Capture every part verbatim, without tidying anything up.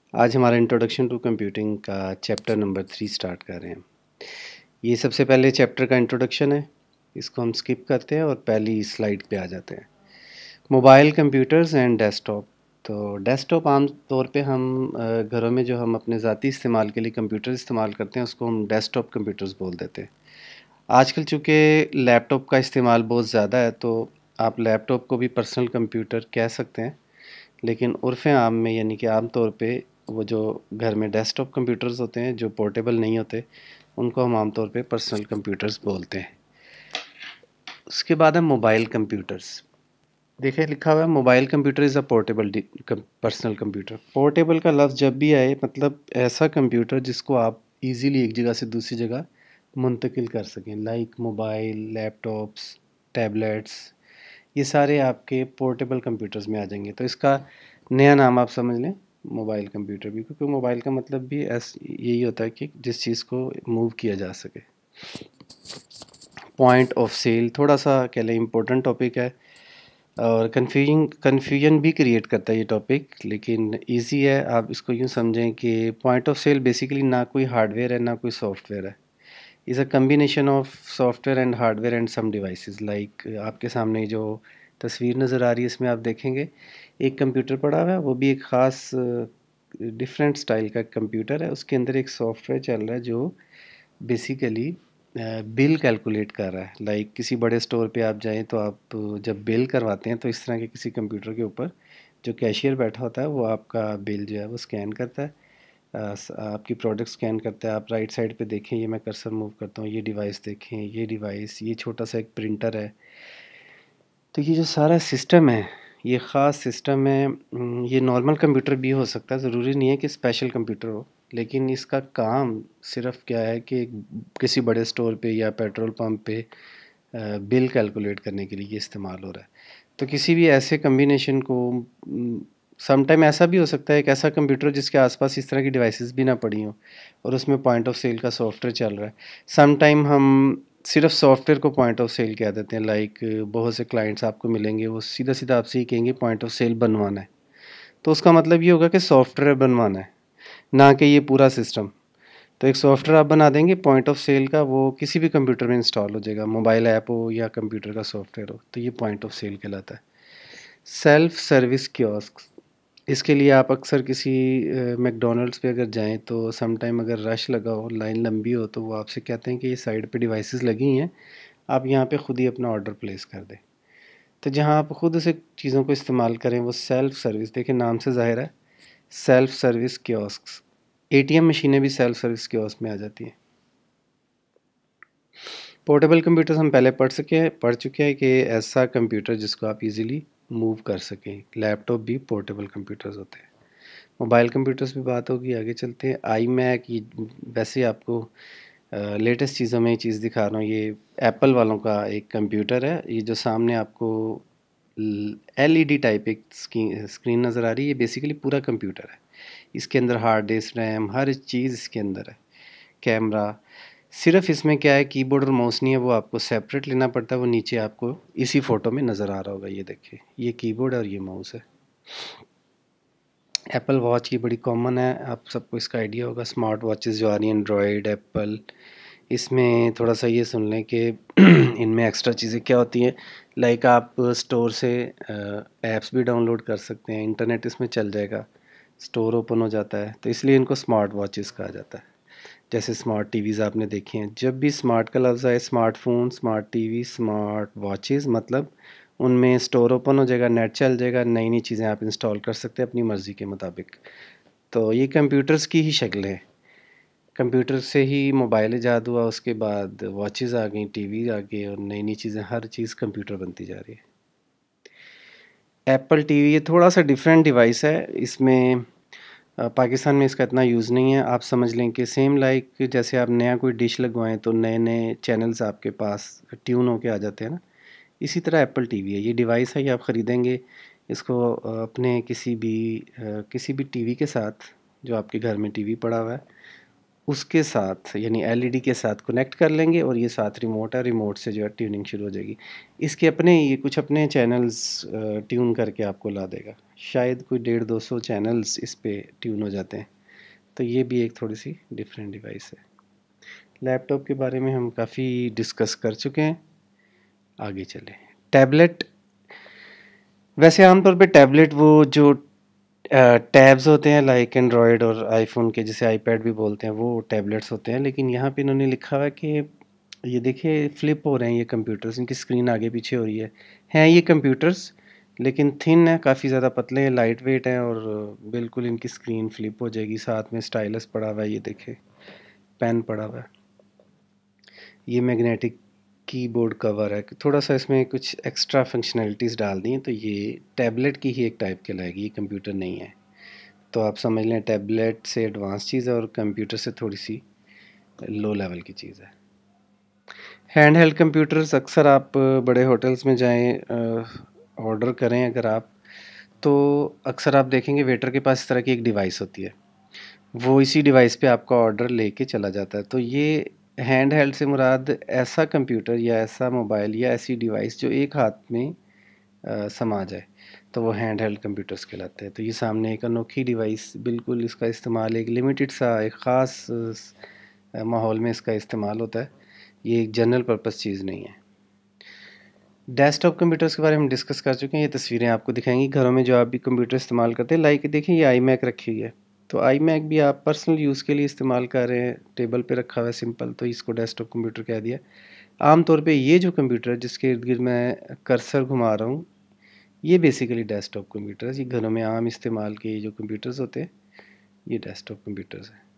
आज हमारा introduction to computing का चैप्टर नंबर थ्री स्टार्ट कर रहे हैं। ये सबसे पहले चैप्टर का इंट्रोडक्शन है, इसको हम स्किप करते हैं और पहली स्लाइड पे आ जाते हैं। Mobile computers and desktop. तो डेस्कटॉप आम तौर पे हम अ, घरों में जो हम अपने ज़ाती इस्तेमाल के लिए कंप्यूटर इस्तेमाल करते हैं उसको हम डेस्कटॉप कंप्यूटर्स बोल देते हैं। आजकल चूँकि लैपटॉप का इस्तेमाल बहुत ज़्यादा है तो आप लैपटॉप को भी पर्सनल कंप्यूटर कह सकते हैं, लेकिन उर्फ़ आम में यानी कि आम तौर पे वो जो घर में डेस्कटॉप कंप्यूटर्स होते हैं जो पोर्टेबल नहीं होते उनको हम आम तौर पे पर्सनल कंप्यूटर्स बोलते हैं। उसके बाद है मोबाइल कंप्यूटर्स। देखिए लिखा हुआ है mobile computer is a portable personal computer. Portable का लफ्ज़ जब भी आए मतलब ऐसा कंप्यूटर जिसको आप इजीली एक जगह से दूसरी जगह मुंतकिल कर सकें, लाइक मोबाइल, लैपटॉप्स, टैबलेट्स, ये सारे आपके पोर्टेबल कंप्यूटर्स में आ जाएंगे। तो इसका नया नाम आप समझ लें मोबाइल कंप्यूटर भी, क्योंकि मोबाइल का मतलब भी ऐस यही होता है कि जिस चीज़ को मूव किया जा सके। पॉइंट ऑफ सेल थोड़ा सा कह लें इम्पोर्टेंट टॉपिक है और कन्फ्यूजिंग कन्फ्यूजन भी क्रिएट करता है ये टॉपिक, लेकिन इजी है। आप इसको यूँ समझें कि पॉइंट ऑफ सेल बेसिकली ना कोई हार्डवेयर है ना कोई सॉफ्टवेयर है, is a combination of software and hardware and some devices. Like आपके सामने जो तस्वीर नज़र आ रही है इसमें आप देखेंगे एक कंप्यूटर पड़ा हुआ है, वो भी एक ख़ास डिफरेंट स्टाइल का कंप्यूटर है। उसके अंदर एक सॉफ्टवेयर चल रहा है जो बेसिकली बिल कैलकुलेट कर रहा है। लाइक किसी बड़े स्टोर पे आप जाएं तो आप जब बिल करवाते हैं तो इस तरह के किसी कंप्यूटर के ऊपर जो कैशियर बैठा होता है वो आपका बिल जो है वो स्कैन करता है, आ, स- आपकी प्रोडक्ट स्कैन करता है। आप राइट साइड पे देखें, ये मैं कर्सर मूव करता हूँ, ये डिवाइस देखें, ये डिवाइस, ये छोटा सा एक प्रिंटर है। तो ये जो सारा सिस्टम है ये ख़ास सिस्टम है। उम, ये नॉर्मल कंप्यूटर भी हो सकता है, ज़रूरी नहीं है कि स्पेशल कंप्यूटर हो, लेकिन इसका काम सिर्फ क्या है कि किसी बड़े स्टोर पे या पेट्रोल पंप पे अ, बिल कैलकुलेट करने के लिए ये इस्तेमाल हो रहा है। तो किसी भी ऐसे कॉम्बिनेशन को सम टाइम ऐसा भी हो सकता है एक ऐसा कंप्यूटर जिसके आसपास इस तरह की डिवाइसेस भी ना पड़ी हों और उसमें पॉइंट ऑफ सेल का सॉफ्टवेयर चल रहा है। सम टाइम हम सिर्फ सॉफ्टवेयर को पॉइंट ऑफ सेल कह देते हैं। लाइक बहुत से क्लाइंट्स आपको मिलेंगे, वो सीधा सीधा आपसे ही कहेंगे पॉइंट ऑफ सेल बनवाना है, तो उसका मतलब ये होगा कि सॉफ्टवेयर बनवाना है, ना कि ये पूरा सिस्टम। तो एक सॉफ्टवेयर आप बना देंगे पॉइंट ऑफ सेल का, वो किसी भी कंप्यूटर में इंस्टॉल हो जाएगा, मोबाइल ऐप हो या कंप्यूटर का सॉफ्टवेयर हो, तो ये पॉइंट ऑफ सेल कहलाता है। सेल्फ सर्विस कियोस्क, इसके लिए आप अक्सर किसी मैकडोनल्ड्स पे अगर जाएं तो सम टाइम अगर रश लगा हो, लाइन लंबी हो, तो वो आपसे कहते हैं कि ये साइड पे डिवाइसेस लगी हैं, आप यहाँ पे खुद ही अपना ऑर्डर प्लेस कर दें। तो जहाँ आप खुद से चीज़ों को इस्तेमाल करें वो सेल्फ सर्विस, देखिए नाम से ज़ाहिर है सेल्फ सर्विस कियोस्क। एटीएम मशीनें भी सेल्फ सर्विस कियोस्क में आ जाती हैं। पोर्टेबल कंप्यूटर्स हम पहले पढ़ सके पढ़ चुके हैं कि ऐसा कंप्यूटर जिसको आप इजीली मूव कर सकें। लैपटॉप भी पोर्टेबल कंप्यूटर्स होते हैं। मोबाइल कंप्यूटर्स भी बात होगी, आगे चलते हैं। आई मैक, ये वैसे आपको लेटेस्ट चीज़ों में ये चीज़ दिखा रहा हूँ, ये एप्पल वालों का एक कंप्यूटर है। ये जो सामने आपको एलईडी टाइप एक स्क्रीन नज़र आ रही है, ये बेसिकली पूरा कंप्यूटर है। इसके अंदर हार्ड डिस्क, रैम, हर चीज़ इसके अंदर है, कैमरा। सिर्फ इसमें क्या है, कीबोर्ड और माउस नहीं है, वो आपको सेपरेट लेना पड़ता है। वो नीचे आपको इसी फ़ोटो में नज़र आ रहा होगा, ये देखिए, ये कीबोर्ड और ये माउस है। एप्पल वॉच की बड़ी कॉमन है, आप सबको इसका आइडिया होगा। स्मार्ट वॉचेस जो आ रही हैं एंड्रॉयड, एप्पल, इसमें थोड़ा सा ये सुन लें कि इनमें एक्स्ट्रा चीज़ें क्या होती हैं। लाइक आप स्टोर से ऐप्स भी डाउनलोड कर सकते हैं, इंटरनेट इसमें चल जाएगा, स्टोर ओपन हो जाता है, तो इसलिए इनको स्मार्ट वॉचेस कहा जाता है। जैसे स्मार्ट टीवीज़ आपने देखी हैं, जब भी स्मार्ट का लफ्ज़ आए, smartphone, smart TV, smart watches, मतलब उनमें स्टोर ओपन हो जाएगा, नेट चल जाएगा, नई नई चीज़ें आप इंस्टॉल कर सकते हैं अपनी मर्ज़ी के मुताबिक। तो ये कंप्यूटर्स की ही शक्ल है। कंप्यूटर से ही मोबाइल ईजाद हुआ, उसके बाद वॉचेस आ गई, टीवी आ गए और नई नई चीज़ें, हर चीज़ कंप्यूटर बनती जा रही है। एप्पल टीवी ये थोड़ा सा डिफरेंट डिवाइस है, इसमें अ, पाकिस्तान में इसका इतना यूज़ नहीं है। आप समझ लें कि सेम लाइक जैसे आप नया कोई डिश लगवाएं तो नए नए चैनल्स आपके पास ट्यून होके आ जाते हैं ना, इसी तरह एप्पल टीवी है। ये डिवाइस है, ये आप ख़रीदेंगे इसको अ, अपने किसी भी अ, किसी भी टीवी के साथ, जो आपके घर में टीवी पड़ा हुआ है उसके साथ यानी एलईडी के साथ कनेक्ट कर लेंगे और ये साथ रिमोट है, रिमोट से जो है ट्यूनिंग शुरू हो जाएगी। इसके अपने ये कुछ अपने चैनल्स ट्यून करके आपको ला देगा, शायद कोई डेढ़ दो सौ चैनल्स इस पे ट्यून हो जाते हैं। तो ये भी एक थोड़ी सी डिफरेंट डिवाइस है। लैपटॉप के बारे में हम काफ़ी डिस्कस कर चुके हैं, आगे चलें। टैबलेट, वैसे आमतौर पे टैबलेट वो जो टैब्स होते हैं लाइक एंड्रॉयड और आईफोन के, जिसे आईपैड भी बोलते हैं, वो टैबलेट्स होते हैं। लेकिन यहाँ पे इन्होंने लिखा हुआ है कि ये देखिए फ्लिप हो रहे हैं ये कंप्यूटर्स, इनकी स्क्रीन आगे पीछे हो रही है हैं ये कंप्यूटर्स, लेकिन थिन है, काफ़ी ज़्यादा पतले हैं, लाइट वेट हैं और बिल्कुल इनकी स्क्रीन फ्लिप हो जाएगी। साथ में स्टाइलस पड़ा हुआ है, ये देखें पेन पड़ा हुआ है, ये मैग्नेटिक कीबोर्ड कवर है। थोड़ा सा इसमें कुछ एक्स्ट्रा फंक्शनैलिटीज़ डाल दी हैं, तो ये टैबलेट की ही एक टाइप कहलाएगी, ये कंप्यूटर नहीं है। तो आप समझ लें टैबलेट से एडवांस चीज़ है और कंप्यूटर से थोड़ी सी लो लेवल की चीज़ है। हैंड हेल्ड कंप्यूटर्स अक्सर आप बड़े होटल्स में जाएं, ऑर्डर करें अगर आप, तो अक्सर आप देखेंगे वेटर के पास इस तरह की एक डिवाइस होती है, वो इसी डिवाइस पे आपका ऑर्डर लेके चला जाता है। तो ये हैंड हेल्ड से मुराद ऐसा कंप्यूटर या ऐसा मोबाइल या ऐसी डिवाइस जो एक हाथ में आ, समा जाए, तो वो हैंड हेल्ड कंप्यूटर्स कहलाते हैं। तो ये सामने एक अनोखी डिवाइस, बिल्कुल इसका इस्तेमाल एक लिमिटेड सा एक ख़ास माहौल में इसका इस्तेमाल होता है, ये एक जनरल पर्पस चीज़ नहीं है। डेस्कटॉप कंप्यूटर्स के बारे में हम डिस्कस कर चुके हैं, ये तस्वीरें आपको दिखाएंगी घरों में जो आप भी कंप्यूटर इस्तेमाल करते हैं। लाइक देखिए ये आई मैक रखी हुई है, तो आई मैक भी आप पर्सनल यूज़ के लिए इस्तेमाल कर रहे हैं, टेबल पे रखा हुआ है सिंपल, तो इसको डेस्कटॉप कंप्यूटर कह दिया। आमतौर पे ये जो कंप्यूटर है जिसके इर्द गिर्द मैं कर्सर घुमा रहा हूँ, ये बेसिकली डेस्कटॉप कंप्यूटर्स, ये घरों में आम इस्तेमाल के जो कंप्यूटर्स होते हैं ये डेस्कटॉप कंप्यूटर्स हैं।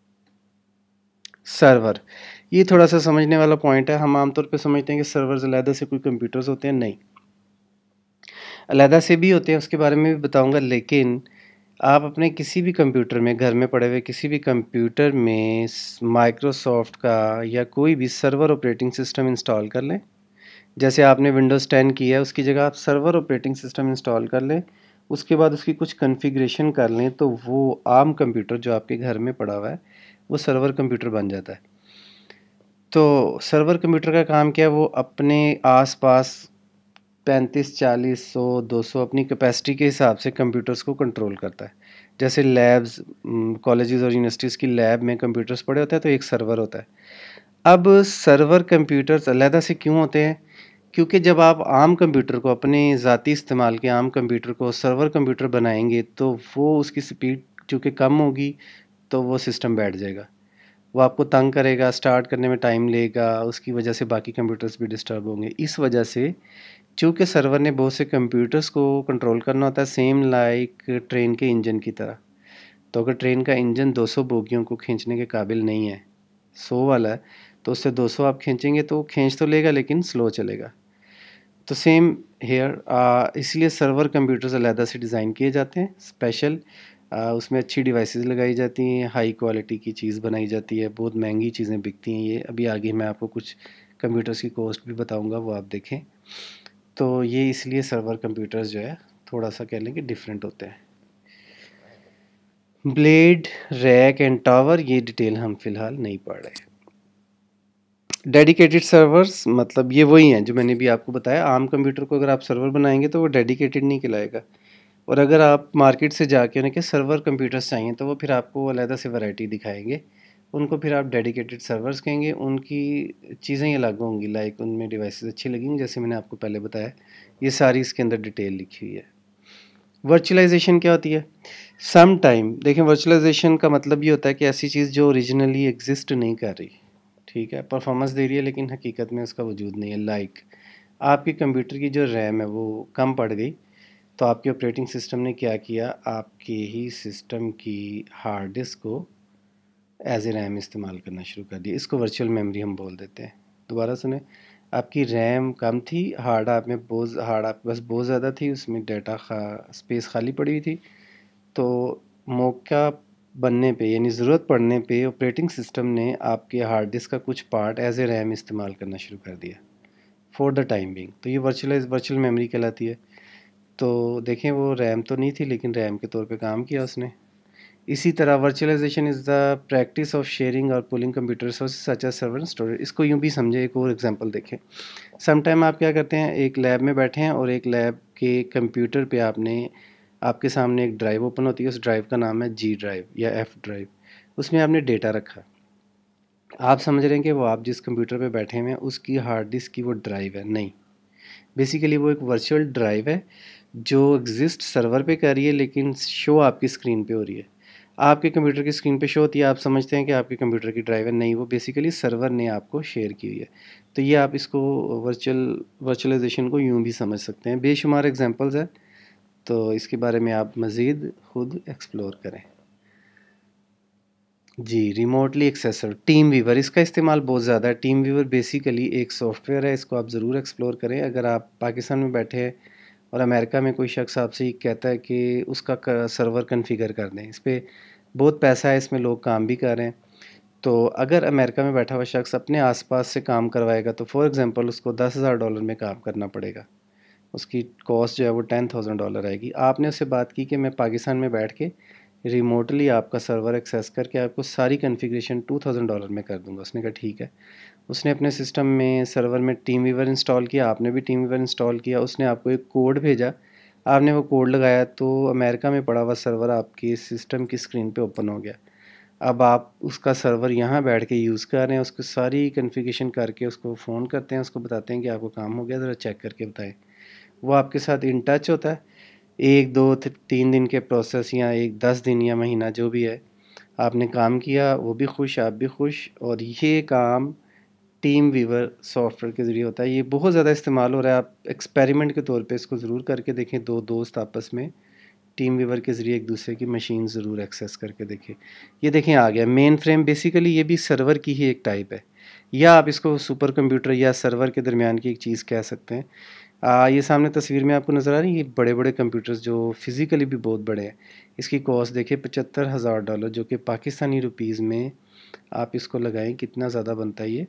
सर्वर, ये थोड़ा सा समझने वाला पॉइंट है। हम आमतौर पे समझते हैं कि सर्वर्स अलहदा से कोई कंप्यूटर्स होते हैं, नहीं, अलहदा से भी होते हैं, उसके बारे में भी बताऊंगा। लेकिन आप अपने किसी भी कंप्यूटर में, घर में पड़े हुए किसी भी कंप्यूटर में माइक्रोसॉफ्ट का या कोई भी सर्वर ऑपरेटिंग सिस्टम इंस्टॉल कर लें। जैसे आपने विंडोज़ टेन की है, उसकी जगह आप सर्वर ऑपरेटिंग सिस्टम इंस्टॉल कर लें, उसके बाद उसकी कुछ कॉन्फ़िगरेशन कर लें, तो वो आम कंप्यूटर जो आपके घर में पड़ा हुआ है वो सर्वर कंप्यूटर बन जाता है। तो सर्वर कंप्यूटर का काम क्या है, वो अपने आसपास पैंतीस चालीस सौ दो सौ अपनी कैपेसिटी के हिसाब से कंप्यूटर्स को कंट्रोल करता है। जैसे लैब्स, कॉलेजेस और यूनिवर्सिटीज़ की लैब में कंप्यूटर्स पड़े होते हैं, तो एक सर्वर होता है। अब सर्वर कंप्यूटर्स अलहदा से क्यों होते हैं, क्योंकि जब आप आम कंप्यूटर को, अपने ज़ाती इस्तेमाल के आम कंप्यूटर को सर्वर कंप्यूटर बनाएंगे, तो वो उसकी स्पीड चूँकि कम होगी, तो वो सिस्टम बैठ जाएगा, वो आपको तंग करेगा, स्टार्ट करने में टाइम लेगा, उसकी वजह से बाकी कंप्यूटर्स भी डिस्टर्ब होंगे। इस वजह से चूँकि सर्वर ने बहुत से कंप्यूटर्स को कंट्रोल करना होता है, सेम लाइक ट्रेन के इंजन की तरह। तो अगर ट्रेन का इंजन दो सौ बोगियों को खींचने के काबिल नहीं है, सौ वाला है, तो उससे दो सौ आप खींचेंगे तो खींच तो लेगा लेकिन स्लो चलेगा। तो सेम हेयर, इसलिए सर्वर कंप्यूटर्स अलहदा से डिज़ाइन किए जाते हैं स्पेशल, उसमें अच्छी डिवाइसेस लगाई जाती हैं, हाई क्वालिटी की चीज़ बनाई जाती है, बहुत महंगी चीज़ें बिकती हैं। ये अभी आगे मैं आपको कुछ कंप्यूटर्स की कॉस्ट भी बताऊंगा, वो आप देखें। तो ये इसलिए सर्वर कंप्यूटर्स जो है थोड़ा सा कह लें कि डिफरेंट होते हैं। ब्लेड, रैक एंड टावर, ये डिटेल हम फिलहाल नहीं पढ़ रहे। डेडिकेटेड सर्वर्स मतलब ये वही हैं जो मैंने भी आपको बताया। आम कंप्यूटर को अगर आप सर्वर बनाएंगे तो वो डेडिकेटेड नहीं कहलाएगा, और अगर आप मार्केट से जाके उन्हें के सर्वर कंप्यूटर्स चाहिए तो वो फिर आपको अलग से वैरायटी दिखाएंगे, उनको फिर आप डेडिकेटेड सर्वर्स कहेंगे। उनकी चीज़ें ही अलग होंगी, लाइक उनमें डिवाइसेस अच्छी लगेंगी, जैसे मैंने आपको पहले बताया। ये सारी इसके अंदर डिटेल लिखी हुई है। वर्चुअलाइजेशन क्या होती है? सम टाइम देखें, वर्चुअलाइजेशन का मतलब ये होता है कि ऐसी चीज़ जो ओरिजिनली एग्जिस्ट नहीं कर रही, ठीक है, परफॉर्मेंस दे रही है लेकिन हकीकत में उसका वजूद नहीं है। लाइक आपके कंप्यूटर की जो रैम है वो कम पड़ गई, तो आपके ऑपरेटिंग सिस्टम ने क्या किया, आपके ही सिस्टम की हार्ड डिस्क को एज ए रैम इस्तेमाल करना शुरू कर दिया। इसको वर्चुअल मेमोरी हम बोल देते हैं। दोबारा सुने, आपकी रैम कम थी, हार्ड आप में बहुत हार्ड आपके पास बहुत ज़्यादा थी, उसमें डाटा खा स्पेस खाली पड़ी हुई थी, तो मौका बनने पे यानी ज़रूरत पड़ने पे ऑपरेटिंग सिस्टम ने आपके हार्ड डिस्क का कुछ पार्ट एज ए रैम इस्तेमाल करना शुरू कर दिया फॉर द टाइम बिंग। तो ये वर्चुअलाइज वर्चुअल मेमोरी कहलाती है। तो देखें वो रैम तो नहीं थी लेकिन रैम के तौर पे काम किया उसने। इसी तरह virtualisation is the practice of sharing और pooling computer resources such as server and storage. इसको यूँ भी समझे, एक और एग्जांपल देखें। समटाइम आप क्या करते हैं, एक लैब में बैठे हैं और एक लैब के कंप्यूटर पे आपने आपके सामने एक ड्राइव ओपन होती है, उस ड्राइव का नाम है जी ड्राइव या एफ ड्राइव। उसमें आपने डेटा रखा। आप समझ रहे हैं कि वो आप जिस कंप्यूटर पे बैठे हुए हैं उसकी हार्ड डिस्क की वो ड्राइव है, नहीं। बेसिकली वो एक वर्चुअल ड्राइव है जो एग्जिस्ट सर्वर पे कर रही है, लेकिन शो आपकी स्क्रीन पे हो रही है। आपके कंप्यूटर की स्क्रीन पे शो होती है, आप समझते हैं कि आपके कंप्यूटर की ड्राइव है, नहीं, वो बेसिकली सर्वर ने आपको शेयर की हुई है। तो ये आप इसको वर्चुअल वर्चुअलाइजेशन को यूँ भी समझ सकते हैं। बेशुमार एग्जांपल्स हैं, तो इसके बारे में आप मज़ीद खुद एक्सप्लोर करें। जी, रिमोटली एक्सेसर टीम वीवर, इसका इस्तेमाल बहुत ज़्यादा है। टीम वीवर बेसिकली एक सॉफ्टवेयर है, इसको आप ज़रूर एक्सप्लोर करें। अगर आप पाकिस्तान में बैठे हैं और अमेरिका में कोई शख्स आपसे ये कहता है कि उसका सर्वर कन्फिगर कर दें, इस पर बहुत पैसा है, इसमें लोग काम भी कर रहे हैं। तो अगर अमेरिका में बैठा हुआ शख्स अपने आसपास से काम करवाएगा तो फॉर एग्ज़ाम्पल उसको दस हज़ार डॉलर में काम करना पड़ेगा। उसकी कॉस्ट जो है वो टेन थाउजेंड डॉलर आएगी। आपने उससे बात की कि मैं पाकिस्तान में बैठ के रिमोटली आपका सर्वर एक्सेस करके आपको सारी कॉन्फ़िगरेशन टू थाउजेंड डॉलर में कर दूंगा। उसने कहा ठीक है। उसने अपने सिस्टम में सर्वर में टीम वीवर इंस्टॉल किया, आपने भी टीम वीवर इंस्टॉल किया, उसने आपको एक कोड भेजा, आपने वो कोड लगाया, तो अमेरिका में पड़ा हुआ सर्वर आपके सिस्टम की स्क्रीन पे ओपन हो गया। अब आप उसका सर्वर यहाँ बैठ के यूज़ कर रहे हैं, उसको सारी कॉन्फ़िगरेशन करके उसको फ़ोन करते हैं, उसको बताते हैं कि आपको काम हो गया, ज़रा चेक करके बताएं। वो आपके साथ इन टच होता है। एक दो तीन दिन के प्रोसेस या एक दस दिन या महीना जो भी है, आपने काम किया, वो भी खुश, आप भी खुश। और ये काम टीम वीवर सॉफ्टवेयर के ज़रिए होता है। ये बहुत ज़्यादा इस्तेमाल हो रहा है, आप एक्सपेरिमेंट के तौर पे इसको ज़रूर करके देखें। दो दोस्त आपस में टीम वीवर के ज़रिए एक दूसरे की मशीन ज़रूर एक्सेस करके देखें। ये देखें आ गया मेन फ्रेम। बेसिकली ये भी सर्वर की ही एक टाइप है, या आप इसको सुपर कंप्यूटर या सर्वर के दरमियान की एक चीज़ कह सकते हैं। आ, ये सामने तस्वीर में आपको नज़र आ रही है, ये बड़े बड़े कंप्यूटर्स जो फिज़िकली भी बहुत बड़े हैं। इसकी कॉस्ट देखिए पचहत्तर हज़ार डॉलर, जो कि पाकिस्तानी रुपीज़ में आप इसको लगाएं कितना ज़्यादा बनता है। ये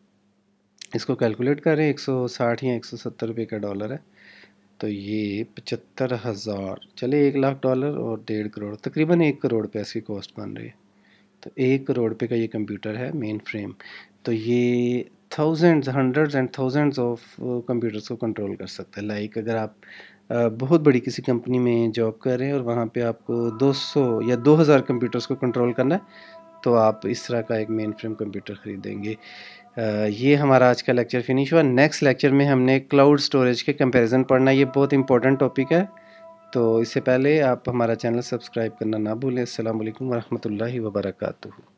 इसको कैलकुलेट करें, एक सौ साठ या एक सौ सत्तर रुपये का डॉलर है। तो ये पचहत्तर हज़ार, चले एक लाख डॉलर और डेढ़ करोड़, तकरीबन एक करोड़ पे इसकी कॉस्ट बन रही है। तो एक करोड़ पे का ये कंप्यूटर है मेन फ्रेम। तो ये thousands, hundreds and thousands of computers को कंट्रोल कर सकता है। लाइक अगर आप अ, बहुत बड़ी किसी कंपनी में जॉब कर रहे हैं और वहाँ पे आपको दो सौ या दो हज़ार कंप्यूटर्स को कंट्रोल करना है, तो आप इस तरह का एक मेन फ्रेम कंप्यूटर ख़रीदेंगे। अ, ये हमारा आज का लेक्चर फिनिश हुआ। नेक्स्ट लेक्चर में हमने क्लाउड स्टोरेज के कंपैरिजन पढ़ना है। ये बहुत इंपॉर्टेंट टॉपिक है, तो इससे पहले आप हमारा चैनल सब्सक्राइब करना ना भूलें। अस्सलाम वालेकुम व रहमतुल्लाहि व बरकातुहू।